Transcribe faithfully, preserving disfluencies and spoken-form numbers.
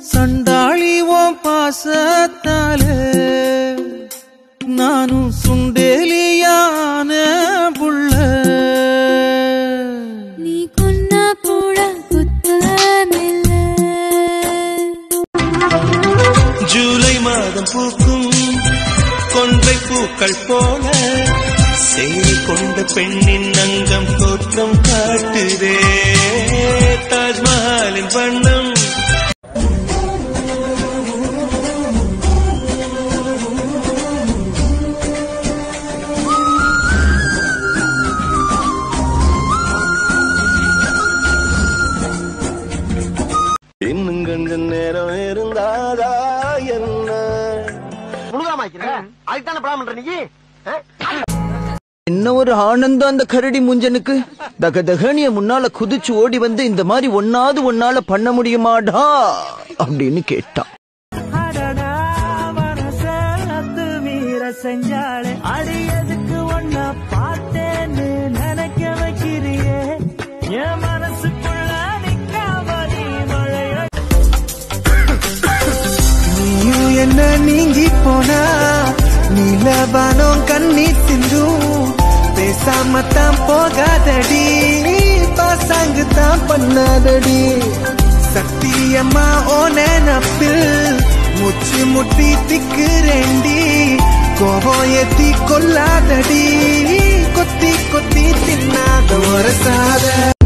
சண்டாளி ஓம் பாசத்தாலே நானும் சுண்டேலியான புள்ள நீ கொன்னா கூட குத்தமில்ல ஜூலை மாதம் பூக்கும் கொன்றை பூக்கள் போல சேரி கொண்ட பெண்ணின் அங்கம் தோற்றம் காட்டுதே தாஜ்மஹாலின் வண்ணம் இன்னும் கொஞ்ச நேரம் இருந்தாதா என்ன என்ன ஒரு ஆனந்தம் அந்த கரடி முஞ்சனுக்கு. தக தகனிய முன்னால குதிச்சு ஓடி வந்து இந்த மாதிரி ஒன்னாவது ஒன்னால பண்ண முடியுமாடா அப்படின்னு கேட்டான். செஞ்சாலே அடியதுக்கு ஒன்னா பார்த்தேன்னு நினைக்க வைக்கிறியே என் மனசுக்குள்ள நிக்காமலி மழைய நீயும் என்ன நீங்கி போனா நீலவானம் கண்ணீர் சிந்தும் பேசாமத்தான் போகாதடி பாசாங்கு தான் பண்ணாதடி சத்தியம்மா ஓ நினப்பில் முச்சி முட்டி திக்குறேண்டி கோபம் ஏத்தி கொல்லாதடி கொத்தி கொத்தி தின்னாத ஒரு சாத